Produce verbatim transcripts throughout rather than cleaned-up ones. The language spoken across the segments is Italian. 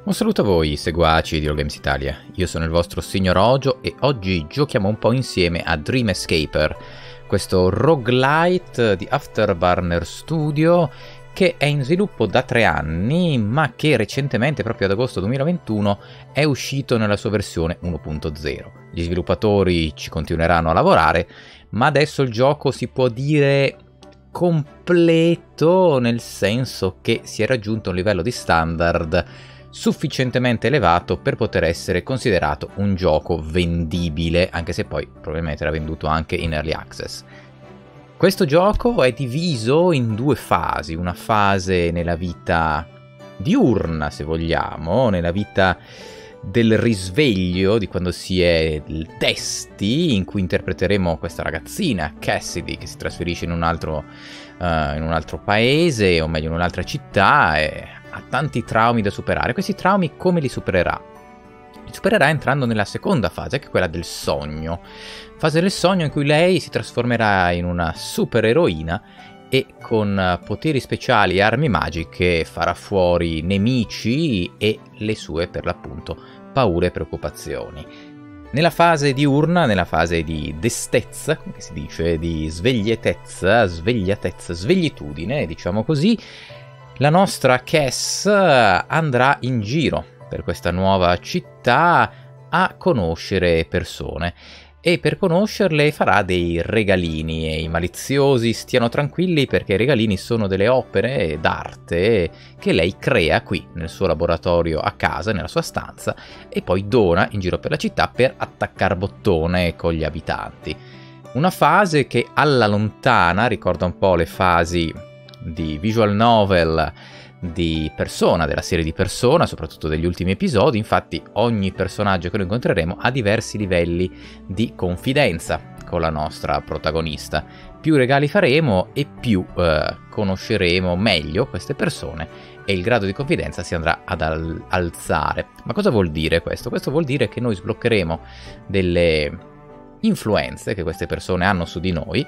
Un saluto a voi, seguaci di Allgames Italia. Io sono il vostro signor Ojo e oggi giochiamo un po' insieme a Dream Escaper, questo roguelite di Afterburner Studio che è in sviluppo da tre anni, ma che recentemente, proprio ad agosto duemilaventuno, è uscito nella sua versione uno punto zero. Gli sviluppatori ci continueranno a lavorare, ma adesso il gioco si può dire completo, nel senso che si è raggiunto un livello di standard sufficientemente elevato per poter essere considerato un gioco vendibile, anche se poi probabilmente era venduto anche in early access. Questo gioco è diviso in due fasi, una fase nella vita diurna, se vogliamo, nella vita del risveglio, di quando si è testi, in cui interpreteremo questa ragazzina, Cassidy, che si trasferisce in un altro, uh, in un altro paese, o meglio in un'altra città, e ha tanti traumi da superare. Questi traumi come li supererà? Li supererà entrando nella seconda fase, che è quella del sogno. Fase del sogno in cui lei si trasformerà in una supereroina e con poteri speciali e armi magiche farà fuori nemici e le sue, per l'appunto, paure e preoccupazioni. Nella fase diurna, nella fase di destezza, come si dice, di sveglietezza, svegliatezza, sveglitudine, diciamo così, la nostra Cass andrà in giro per questa nuova città a conoscere persone e per conoscerle farà dei regalini e i maliziosi stiano tranquilli perché i regalini sono delle opere d'arte che lei crea qui nel suo laboratorio a casa, nella sua stanza, e poi dona in giro per la città per attaccar bottone con gli abitanti. Una fase che alla lontana ricorda un po' le fasi di visual novel di Persona, della serie di Persona, soprattutto degli ultimi episodi. Infatti ogni personaggio che noi incontreremo ha diversi livelli di confidenza con la nostra protagonista. Più regali faremo e più eh, conosceremo meglio queste persone e il grado di confidenza si andrà ad al- alzare. Ma cosa vuol dire questo? Questo vuol dire che noi sbloccheremo delle influenze che queste persone hanno su di noi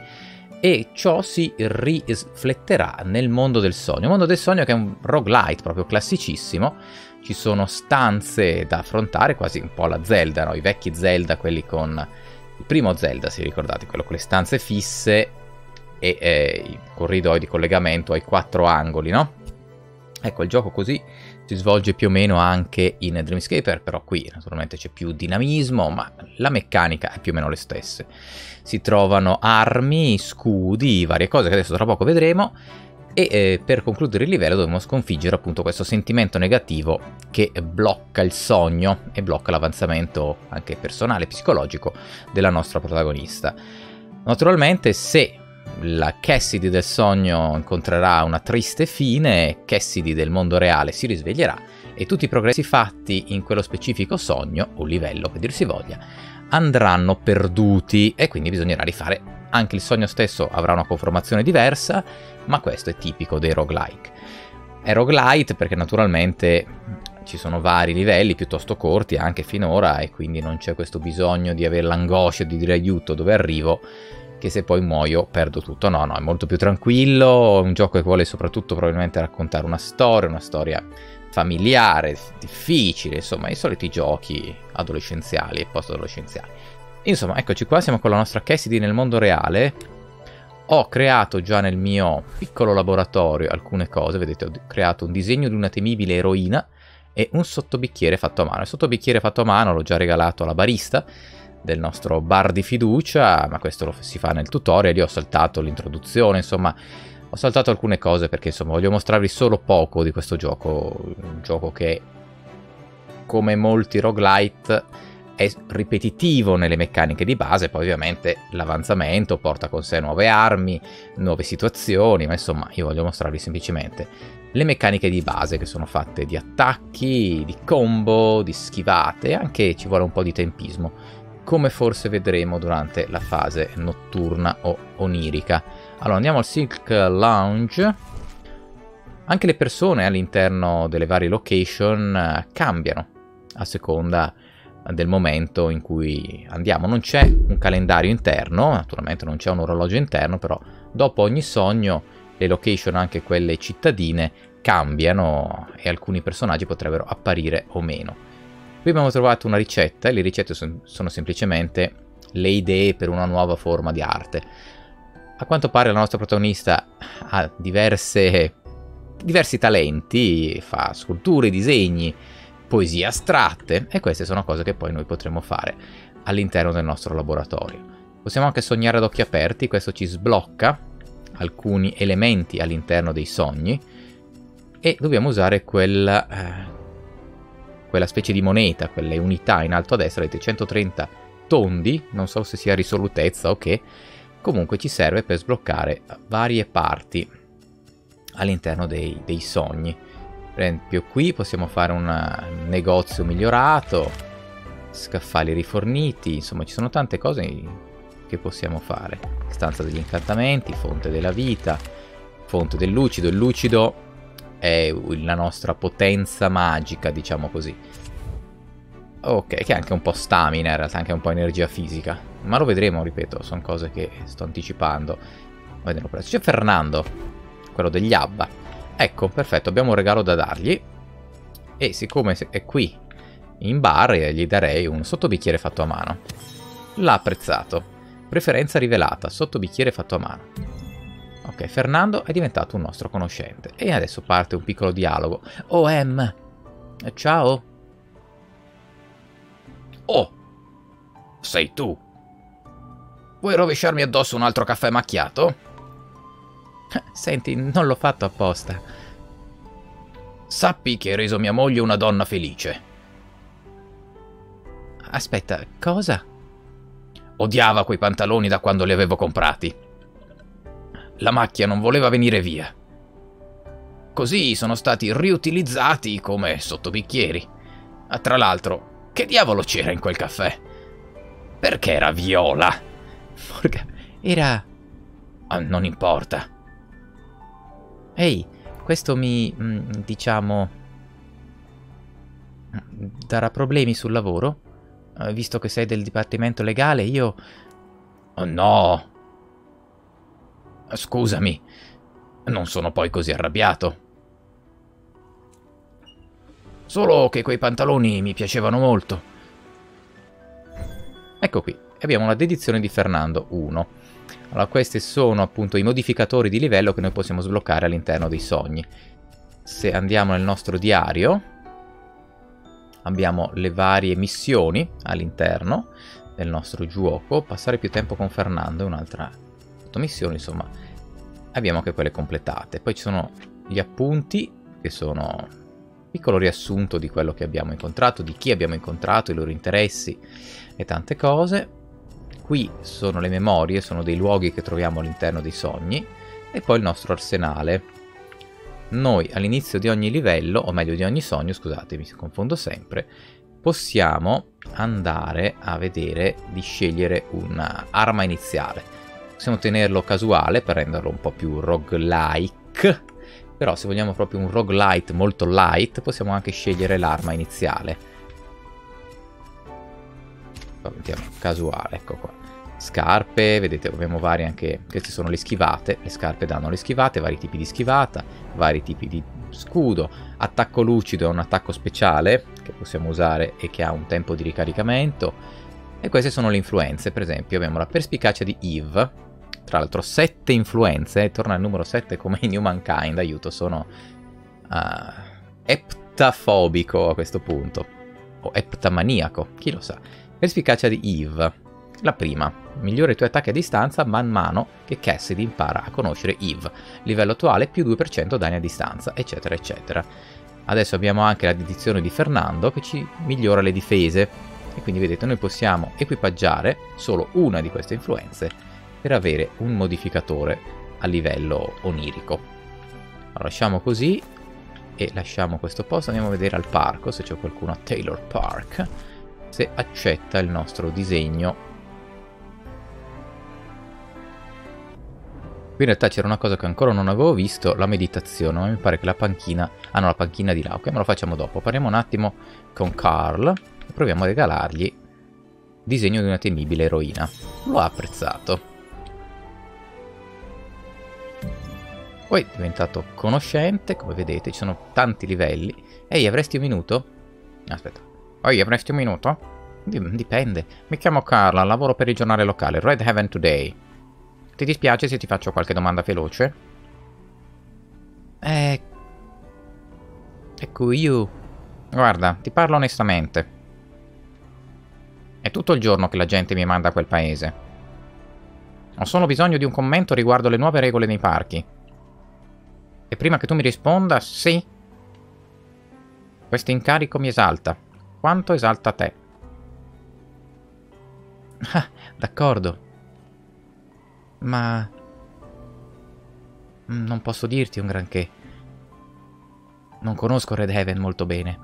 e ciò si rifletterà nel mondo del sogno. Il mondo del sogno che è un roguelite proprio classicissimo. Ci sono stanze da affrontare, quasi un po' alla Zelda, no? I vecchi Zelda, quelli con il primo Zelda, se ricordate, quello con le stanze fisse e eh, i corridoi di collegamento ai quattro angoli, no? Ecco, il gioco così si svolge più o meno anche in Dreamscaper, però qui naturalmente c'è più dinamismo, ma la meccanica è più o meno le stesse. Si trovano armi, scudi, varie cose che adesso tra poco vedremo, e eh, per concludere il livello dobbiamo sconfiggere appunto questo sentimento negativo che blocca il sogno e blocca l'avanzamento anche personale e psicologico della nostra protagonista. Naturalmente, se la Cassidy del sogno incontrerà una triste fine, Cassidy del mondo reale si risveglierà e tutti i progressi fatti in quello specifico sogno, o livello che dir si voglia, andranno perduti e quindi bisognerà rifare. Anche il sogno stesso avrà una conformazione diversa, ma questo è tipico dei roguelike. È roguelite perché naturalmente ci sono vari livelli piuttosto corti anche finora e quindi non c'è questo bisogno di avere l'angoscia di dire aiuto, dove arrivo, che se poi muoio perdo tutto. No, no, è molto più tranquillo, è un gioco che vuole soprattutto probabilmente raccontare una storia, una storia familiare, difficile, insomma i soliti giochi adolescenziali e post-adolescenziali. Insomma, eccoci qua, siamo con la nostra Cassidy nel mondo reale. Ho creato già nel mio piccolo laboratorio alcune cose, vedete, ho creato un disegno di una temibile eroina e un sottobicchiere fatto a mano. Il sottobicchiere fatto a mano l'ho già regalato alla barista del nostro bar di fiducia, ma questo lo si fa nel tutorial. Io ho saltato l'introduzione, insomma ho saltato alcune cose perché insomma voglio mostrarvi solo poco di questo gioco, un gioco che come molti roguelite è ripetitivo nelle meccaniche di base, poi ovviamente l'avanzamento porta con sé nuove armi, nuove situazioni, ma insomma io voglio mostrarvi semplicemente le meccaniche di base che sono fatte di attacchi, di combo, di schivate, anche ci vuole un po' di tempismo, come forse vedremo durante la fase notturna o onirica. Allora andiamo al Silk Lounge. Anche le persone all'interno delle varie location cambiano a seconda del momento in cui andiamo. Non c'è un calendario interno, naturalmente non c'è un orologio interno, però dopo ogni sogno le location, anche quelle cittadine, cambiano e alcuni personaggi potrebbero apparire o meno. Qui abbiamo trovato una ricetta e le ricette son, sono semplicemente le idee per una nuova forma di arte. A quanto pare la nostra protagonista ha diverse, diversi talenti, fa sculture, disegni, poesie astratte, e queste sono cose che poi noi potremo fare all'interno del nostro laboratorio. Possiamo anche sognare ad occhi aperti, questo ci sblocca alcuni elementi all'interno dei sogni e dobbiamo usare quella, eh, quella specie di moneta, quelle unità in alto a destra, vedete centotrenta tondi, non so se sia risolutezza o che, comunque ci serve per sbloccare varie parti all'interno dei, dei sogni. Per esempio qui possiamo fare un negozio migliorato, scaffali riforniti, insomma ci sono tante cose che possiamo fare. Stanza degli incantamenti, fonte della vita, fonte del lucido. Il lucido è la nostra potenza magica, diciamo così. Ok, che è anche un po' stamina in realtà, anche un po' energia fisica. Ma lo vedremo, ripeto, sono cose che sto anticipando. Vedremo presto. C'è Fernando, quello degli Abba. Ecco, perfetto, abbiamo un regalo da dargli. E siccome è qui in bar, gli darei un sottobicchiere fatto a mano. L'ha apprezzato. Preferenza rivelata, sottobicchiere fatto a mano. Ok, Fernando è diventato un nostro conoscente. E adesso parte un piccolo dialogo. Oh, Em. Ciao. Oh, sei tu. Vuoi rovesciarmi addosso un altro caffè macchiato? Senti, non l'ho fatto apposta. Sappi che hai reso mia moglie una donna felice. Aspetta, cosa? Odiava quei pantaloni da quando li avevo comprati. La macchia non voleva venire via. Così sono stati riutilizzati come sottobicchieri. Ah, tra l'altro, che diavolo c'era in quel caffè? Perché era viola? Porca... Era... Ah, non importa. Ehi, questo mi... diciamo... darà problemi sul lavoro? Visto che sei del dipartimento legale, io... Oh no! Scusami, non sono poi così arrabbiato. Solo che quei pantaloni mi piacevano molto. Ecco qui, abbiamo la dedizione di Fernando uno. Allora, questi sono appunto i modificatori di livello che noi possiamo sbloccare all'interno dei sogni. Se andiamo nel nostro diario... abbiamo le varie missioni all'interno del nostro gioco. Passare più tempo con Fernando è un'altra missione, insomma abbiamo anche quelle completate. Poi ci sono gli appunti, che sono un piccolo riassunto di quello che abbiamo incontrato, di chi abbiamo incontrato, i loro interessi e tante cose. Qui sono le memorie, sono dei luoghi che troviamo all'interno dei sogni, e poi il nostro arsenale. Noi all'inizio di ogni livello, o meglio di ogni sogno, scusate, mi confondo sempre, possiamo andare a vedere di scegliere un'arma iniziale. Possiamo tenerlo casuale per renderlo un po' più roguelike, però se vogliamo proprio un roguelite molto light possiamo anche scegliere l'arma iniziale. Poi mettiamo casuale, ecco qua. Scarpe, vedete, abbiamo varie anche, queste sono le schivate, le scarpe danno le schivate, vari tipi di schivata, vari tipi di scudo. Attacco lucido è un attacco speciale che possiamo usare e che ha un tempo di ricaricamento. E queste sono le influenze, per esempio abbiamo la perspicacia di Eve, tra l'altro sette influenze, torna al numero sette come in Humankind, aiuto, sono uh, eptafobico a questo punto, o eptamaniaco, chi lo sa. Perspicacia di Eve. La prima, migliora i tuoi attacchi a distanza man mano che Cassidy impara a conoscere Eve. Livello attuale più due per cento danni a distanza, eccetera, eccetera. Adesso abbiamo anche la dedizione di Fernando che ci migliora le difese. E quindi vedete, noi possiamo equipaggiare solo una di queste influenze per avere un modificatore a livello onirico. Allora, lasciamo così e lasciamo questo posto. Andiamo a vedere al parco se c'è qualcuno a Taylor Park, se accetta il nostro disegno. Qui in realtà c'era una cosa che ancora non avevo visto, la meditazione, ma mi pare che la panchina... Ah no, la panchina di là, ok, ma lo facciamo dopo. Parliamo un attimo con Carl e proviamo a regalargli disegno di una temibile eroina. Lo ha apprezzato. Poi è diventato conoscente, come vedete, ci sono tanti livelli. Ehi, avresti un minuto? Aspetta. Ehi, avresti un minuto? Dipende. Mi chiamo Carla, lavoro per il giornale locale, Red Heaven Today. Ti dispiace se ti faccio qualche domanda veloce? Eh... Ecco, io... Guarda, ti parlo onestamente. È tutto il giorno che la gente mi manda a quel paese. Ho solo bisogno di un commento riguardo le nuove regole nei parchi. E prima che tu mi risponda, sì. Questo incarico mi esalta. Quanto esalta te? Ah, d'accordo. Ma... non posso dirti un granché. Non conosco Red Heaven molto bene.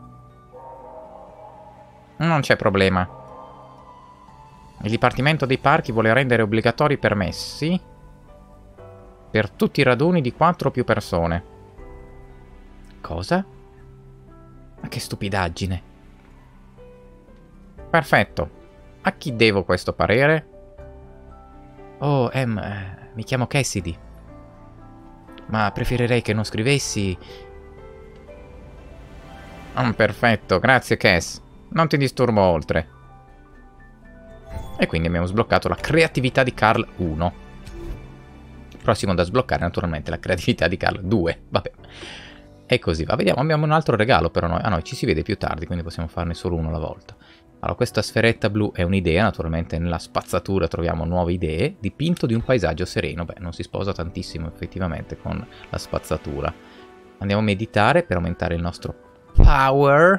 Non c'è problema. Il Dipartimento dei Parchi vuole rendere obbligatori i permessi per tutti i raduni di quattro o più persone. Cosa? Ma che stupidaggine. Perfetto. A chi devo questo parere? Oh, Em, eh, mi chiamo Cassidy. Ma preferirei che non scrivessi... Oh, perfetto, grazie Cass. Non ti disturbo oltre. E quindi abbiamo sbloccato la creatività di Carl uno. Prossimo da sbloccare naturalmente la creatività di Carl due. Vabbè. E così va. Vediamo, abbiamo un altro regalo per noi. Ah no, ci si vede più tardi, quindi possiamo farne solo uno alla volta. Allora, questa sferetta blu è un'idea, naturalmente nella spazzatura troviamo nuove idee. Dipinto di un paesaggio sereno. Beh, non si sposa tantissimo effettivamente con la spazzatura. Andiamo a meditare per aumentare il nostro power.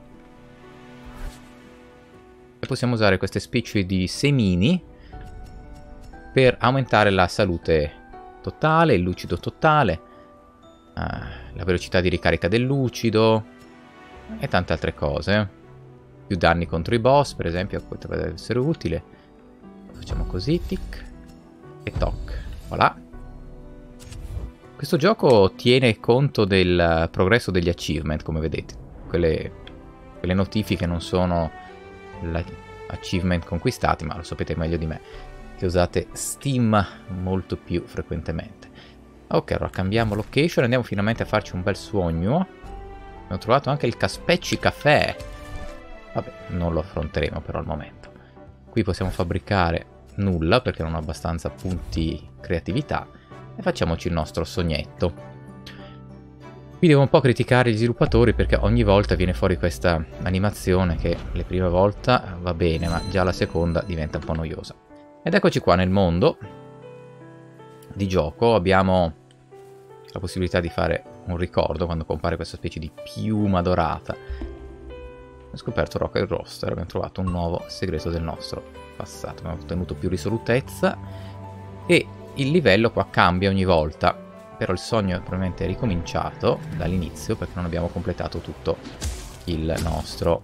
E possiamo usare queste specie di semini per aumentare la salute totale, il lucido totale, uh, la velocità di ricarica del lucido e tante altre cose. Più danni contro i boss, per esempio, potrebbe essere utile. Facciamo così, tic e toc. Voilà. Questo gioco tiene conto del progresso degli achievement, come vedete. Quelle, quelle notifiche non sono achievement conquistati, ma lo sapete meglio di me, che usate Steam molto più frequentemente. Ok, allora cambiamo location, andiamo finalmente a farci un bel sogno. Abbiamo trovato anche il Caspecci Caffè. Vabbè, non lo affronteremo però al momento. Qui possiamo fabbricare nulla perché non ho abbastanza punti creatività. E facciamoci il nostro sognetto. Qui devo un po' criticare gli sviluppatori perché ogni volta viene fuori questa animazione che le prime volte va bene, ma già la seconda diventa un po' noiosa. Ed eccoci qua nel mondo di gioco. Abbiamo la possibilità di fare un ricordo quando compare questa specie di piuma dorata. Ho scoperto Rock and Roaster, abbiamo trovato un nuovo segreto del nostro passato. Abbiamo ottenuto più risolutezza e il livello qua cambia ogni volta, però il sogno probabilmente è ricominciato dall'inizio perché non abbiamo completato tutto il nostro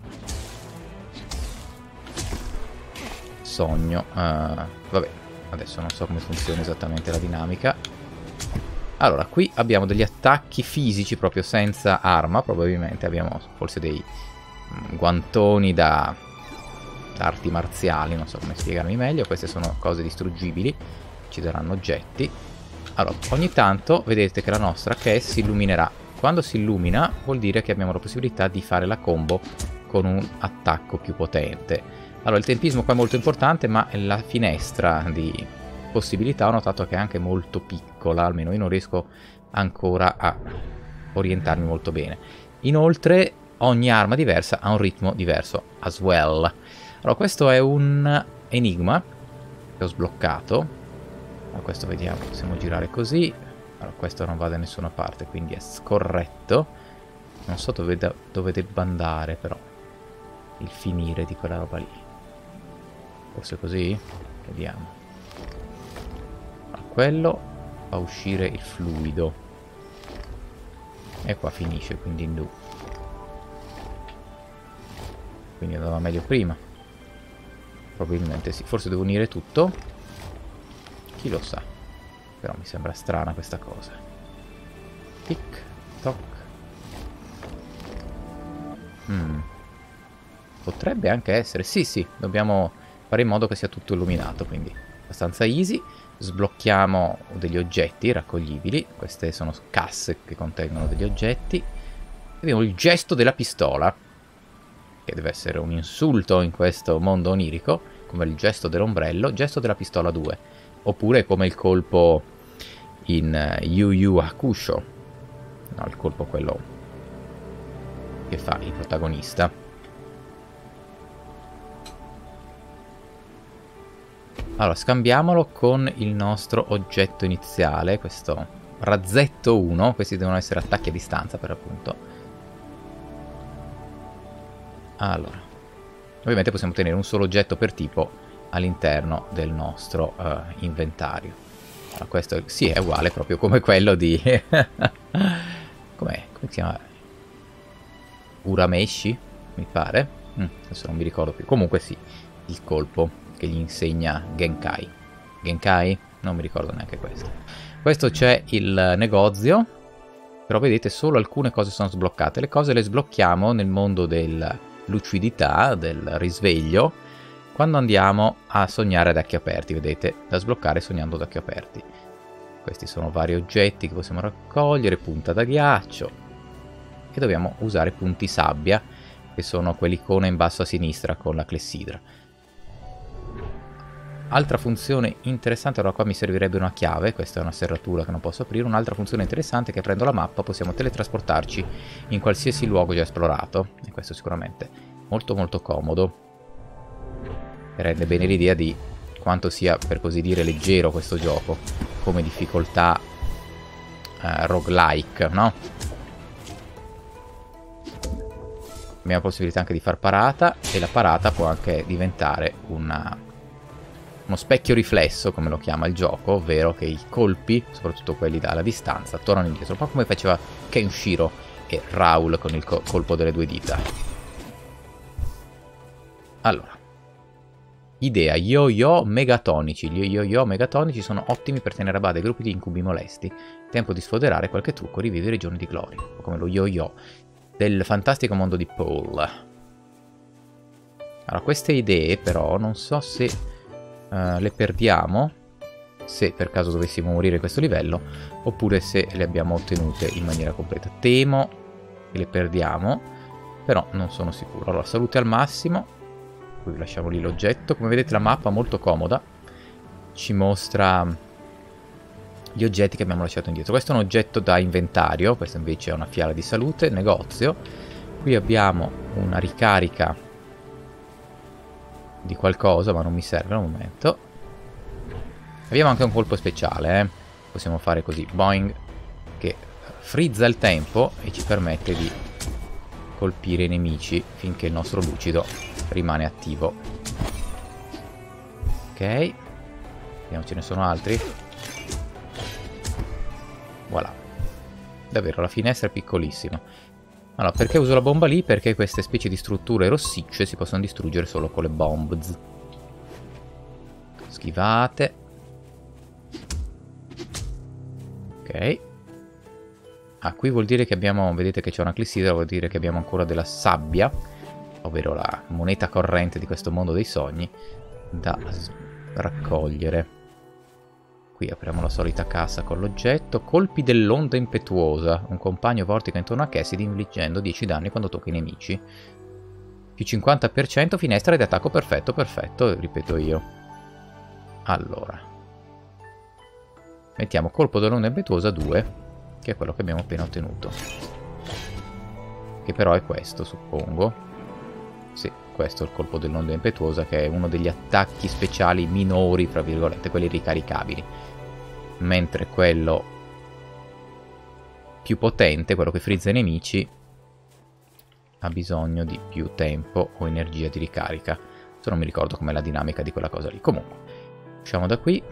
sogno. Uh, vabbè, adesso non so come funziona esattamente la dinamica. Allora, qui abbiamo degli attacchi fisici proprio senza arma, probabilmente abbiamo forse dei guantoni da, da arti marziali, non so come spiegarmi meglio. Queste sono cose distruggibili, ci daranno oggetti. Allora, ogni tanto vedete che la nostra Cass si illuminerà. Quando si illumina vuol dire che abbiamo la possibilità di fare la combo con un attacco più potente. Allora, il tempismo qua è molto importante, ma la finestra di possibilità ho notato che è anche molto piccola, almeno io non riesco ancora a orientarmi molto bene. Inoltre ogni arma diversa ha un ritmo diverso as well. Allora, questo è un enigma che ho sbloccato. Allora, questo vediamo, possiamo girare così. Allora, questo non va da nessuna parte, quindi è scorretto. Non so dove, da, dove debba andare però il finire di quella roba lì. Forse così? Vediamo. Allora, quello fa uscire il fluido e qua finisce, quindi in giù. Quindi andava meglio prima. Probabilmente sì. Forse devo unire tutto. Chi lo sa. Però mi sembra strana questa cosa. Tic, toc. Mm. Potrebbe anche essere. Sì, sì. Dobbiamo fare in modo che sia tutto illuminato, quindi abbastanza easy. Sblocchiamo degli oggetti raccoglibili, queste sono casse che contengono degli oggetti. Abbiamo il gesto della pistola, che deve essere un insulto in questo mondo onirico, come il gesto dell'ombrello, gesto della pistola due, oppure come il colpo in Yu Yu Hakusho, no, il colpo quello che fa il protagonista. Allora, scambiamolo con il nostro oggetto iniziale, questo razzetto uno. Questi devono essere attacchi a distanza, per appunto. Allora, ovviamente possiamo tenere un solo oggetto per tipo all'interno del nostro uh, inventario. Allora, questo sì, è uguale proprio come quello di... Com'è? Come si chiama? Urameshi, mi pare. Mm, adesso non mi ricordo più. Comunque sì, il colpo che gli insegna Genkai. Genkai? Non mi ricordo neanche questo. Questo c'è il negozio, però vedete solo alcune cose sono sbloccate. Le cose le sblocchiamo nel mondo della lucidità, del risveglio, quando andiamo a sognare ad occhi aperti. Vedete, da sbloccare sognando ad occhi aperti. Questi sono vari oggetti che possiamo raccogliere, punta da ghiaccio, e dobbiamo usare punti sabbia, che sono quell'icona in basso a sinistra con la clessidra. Altra funzione interessante, allora qua mi servirebbe una chiave, questa è una serratura che non posso aprire. Un'altra funzione interessante è che prendo la mappa, possiamo teletrasportarci in qualsiasi luogo già esplorato, e questo sicuramente molto molto comodo, e rende bene l'idea di quanto sia, per così dire, leggero questo gioco, come difficoltà eh, roguelike, no? Abbiamo la possibilità anche di far parata, e la parata può anche diventare una... uno specchio riflesso, come lo chiama il gioco, ovvero che i colpi, soprattutto quelli dalla distanza, tornano indietro, un po' come faceva Kenshiro e Raul con il co colpo delle due dita. Allora, idea, yo-yo megatonici. Gli yo-yo megatonici sono ottimi per tenere a bada i gruppi di incubi molesti. Tempo di sfoderare qualche trucco, rivivere i giorni di gloria, come lo yo-yo del fantastico mondo di Paul. Allora, queste idee però non so se... Uh, le perdiamo se per caso dovessimo morire in questo livello, oppure se le abbiamo ottenute in maniera completa. Temo che le perdiamo, però non sono sicuro. Allora, salute al massimo, qui lasciamo lì l'oggetto. Come vedete la mappa è molto comoda, ci mostra gli oggetti che abbiamo lasciato indietro. Questo è un oggetto da inventario, questo invece è una fiala di salute, negozio. Qui abbiamo una ricarica di qualcosa, ma non mi serve al momento. Abbiamo anche un colpo speciale, eh? Possiamo fare così, boing, che frizza il tempo e ci permette di colpire i nemici finché il nostro lucido rimane attivo. Ok, vediamo, ce ne sono altri. Voilà, davvero la finestra è piccolissima. Allora, perché uso la bomba lì? Perché queste specie di strutture rossicce si possono distruggere solo con le bombs. Schivate. Ok. Ah, qui vuol dire che abbiamo... Vedete che c'è una clessidra, vuol dire che abbiamo ancora della sabbia, ovvero la moneta corrente di questo mondo dei sogni, da raccogliere. Qui apriamo la solita cassa con l'oggetto. Colpi dell'onda impetuosa. Un compagno vortica intorno a Cassidy infliggendo dieci danni quando tocca i nemici. Più cinquanta per cento, finestra di attacco perfetto, perfetto, ripeto io. Allora. Mettiamo colpo dell'onda impetuosa due, che è quello che abbiamo appena ottenuto. Che però è questo, suppongo. Sì, questo è il colpo dell'onda impetuosa, che è uno degli attacchi speciali minori, fra virgolette, quelli ricaricabili. Mentre quello più potente, quello che frizza i nemici, ha bisogno di più tempo o energia di ricarica. Se non mi ricordo com'è la dinamica di quella cosa lì. Comunque, usciamo da qui.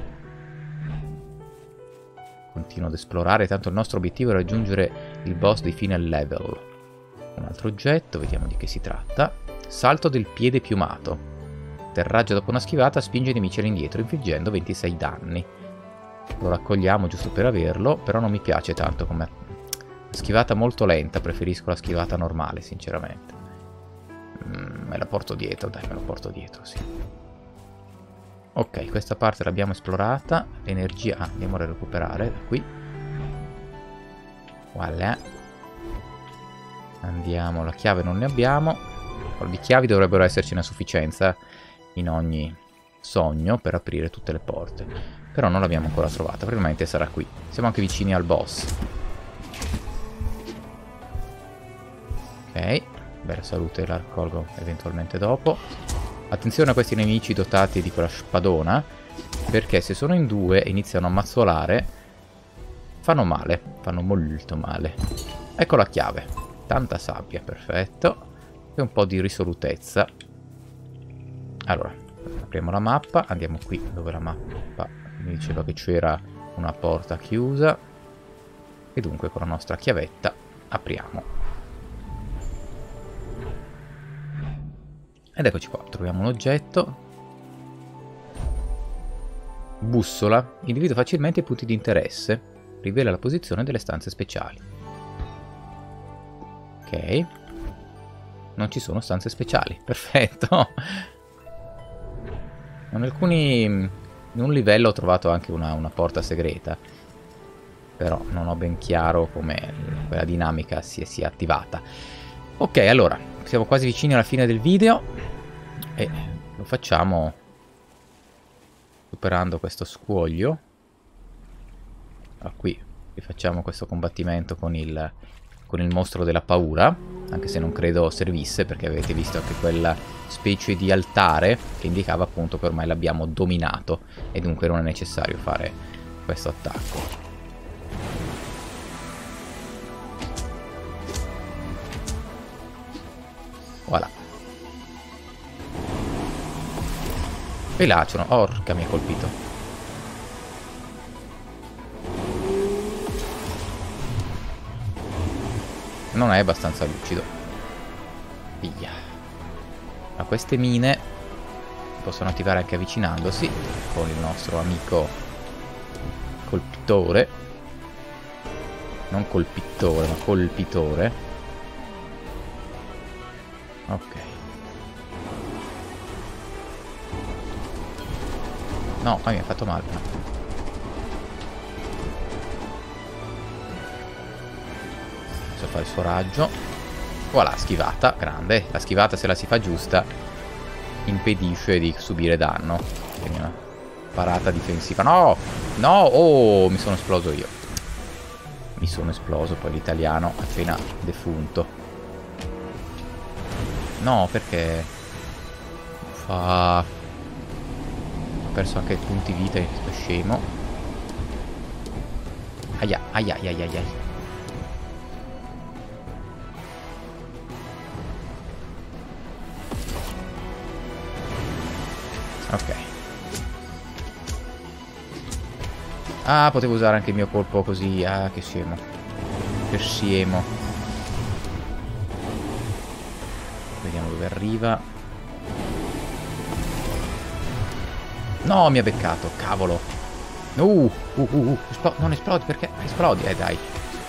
Continuo ad esplorare, tanto il nostro obiettivo è raggiungere il boss di fine level. Un altro oggetto, vediamo di che si tratta. Salto del piede piumato. Atterraggio dopo una schivata, spinge i nemici all'indietro, infliggendo ventisei danni. Lo raccogliamo giusto per averlo, però non mi piace tanto come schivata molto lenta, preferisco la schivata normale, sinceramente. Mm, me la porto dietro, dai, me la porto dietro, sì. Ok, questa parte l'abbiamo esplorata. L'energia, ah, andiamo a recuperare da qui. Voilà. Andiamo, la chiave non ne abbiamo. Di chiavi dovrebbero esserci una sufficienza in ogni sogno per aprire tutte le porte. Però non l'abbiamo ancora trovata, probabilmente sarà qui. Siamo anche vicini al boss. Ok, bella salute, la raccolgo eventualmente dopo. Attenzione a questi nemici dotati di quella spadona, perché se sono in due e iniziano a mazzolare, fanno male, fanno molto male. Ecco la chiave, tanta sabbia, perfetto, e un po' di risolutezza. Allora, apriamo la mappa, andiamo qui dove la mappa mi diceva che c'era una porta chiusa, e dunque con la nostra chiavetta apriamo. Ed eccoci qua, troviamo un oggetto. Bussola. Individua facilmente i punti di interesse. Rivela la posizione delle stanze speciali. Ok. Non ci sono stanze speciali. Perfetto. In alcuni... in un livello ho trovato anche una, una porta segreta. Però non ho ben chiaro come quella dinamica sia, sia attivata. Ok, allora, siamo quasi vicini alla fine del video e lo facciamo superando questo scuoglio. Allora, qui rifacciamo questo combattimento con il, con il mostro della paura, anche se non credo servisse, perché avete visto anche quella specie di altare che indicava appunto che ormai l'abbiamo dominato e dunque non è necessario fare questo attacco. Voilà. Pelaciono. Orca, mi ha colpito. Non è abbastanza lucido. Via. Ma queste mine possono attivare anche avvicinandosi con il nostro amico colpitore. Non colpitore, ma colpitore. Ok. No, ma mi ha fatto male. No. Adesso fa il suo raggio. Voilà, schivata, grande. La schivata, se la si fa giusta, impedisce di subire danno. Quindi una parata difensiva. No! No! Oh, mi sono esploso io. Mi sono esploso, poi l'italiano appena defunto. No, perché fa... ho perso anche punti vita, sto scemo. Aia, aia, aia, aia, aia. Ok. Ah, potevo usare anche il mio colpo così. Ah, che scemo. Che scemo. Vediamo dove arriva. No, mi ha beccato, cavolo. Uh, uh, uh, uh. Esplo non esplodi, perché? Esplodi, eh dai.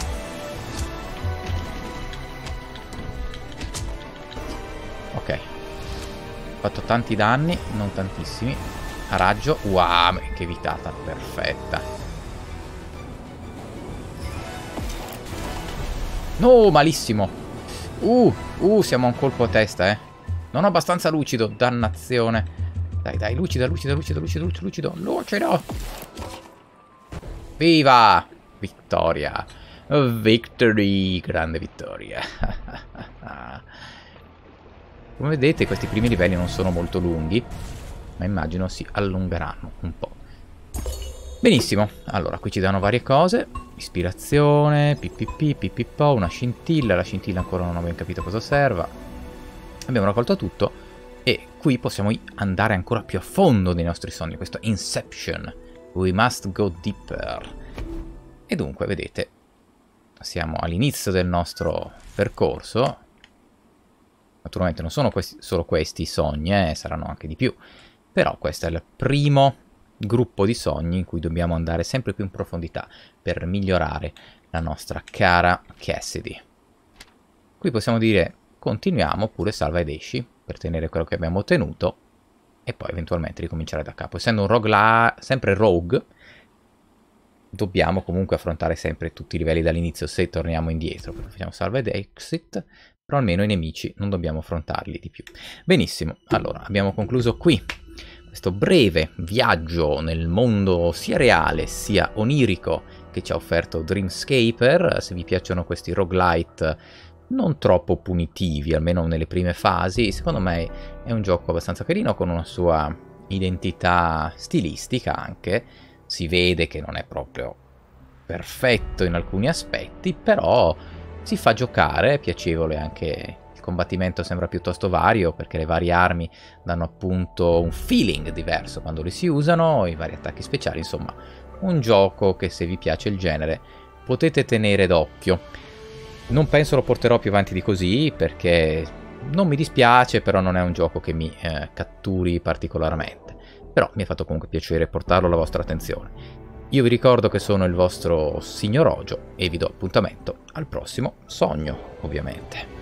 Ok. Ho fatto tanti danni, non tantissimi. A raggio. Wow, che evitata, perfetta. No, malissimo. Uh, uh, siamo a un colpo a testa, eh. Non ho abbastanza lucido, dannazione. Dai, dai, lucida, lucida, lucida, lucido, lucido, lucido, lucido. Viva! Vittoria. Victory, grande vittoria. Come vedete, questi primi livelli non sono molto lunghi, ma immagino si allungheranno un po'. Benissimo, allora qui ci danno varie cose. Ispirazione, ppp, pippo, una scintilla. La scintilla ancora non ho ben capito cosa serva. Abbiamo raccolto tutto e qui possiamo andare ancora più a fondo nei nostri sogni. Questo Inception. We must go deeper. E dunque, vedete, siamo all'inizio del nostro percorso. Naturalmente non sono questi, solo questi i sogni, eh, saranno anche di più. Però questo è il primo gruppo di sogni in cui dobbiamo andare sempre più in profondità per migliorare la nostra cara Cassidy. Qui possiamo dire continuiamo oppure salva ed esci per tenere quello che abbiamo ottenuto e poi eventualmente ricominciare da capo. Essendo un rogue sempre rogue, dobbiamo comunque affrontare sempre tutti i livelli dall'inizio se torniamo indietro. Facciamo salva ed exit, però almeno i nemici non dobbiamo affrontarli di più. Benissimo, allora abbiamo concluso qui questo breve viaggio nel mondo sia reale sia onirico che ci ha offerto Dreamscaper. Se vi piacciono questi roguelite non troppo punitivi, almeno nelle prime fasi, secondo me è un gioco abbastanza carino, con una sua identità stilistica anche. Si vede che non è proprio perfetto in alcuni aspetti, però si fa giocare, è piacevole anche. Il combattimento sembra piuttosto vario, perché le varie armi danno appunto un feeling diverso quando le si usano, i vari attacchi speciali, insomma un gioco che, se vi piace il genere, potete tenere d'occhio. Non penso lo porterò più avanti di così, perché non mi dispiace, però non è un gioco che mi eh, catturi particolarmente. Però mi ha fatto comunque piacere portarlo alla vostra attenzione. Io vi ricordo che sono il vostro Signor Ogio e vi do appuntamento al prossimo sogno, ovviamente.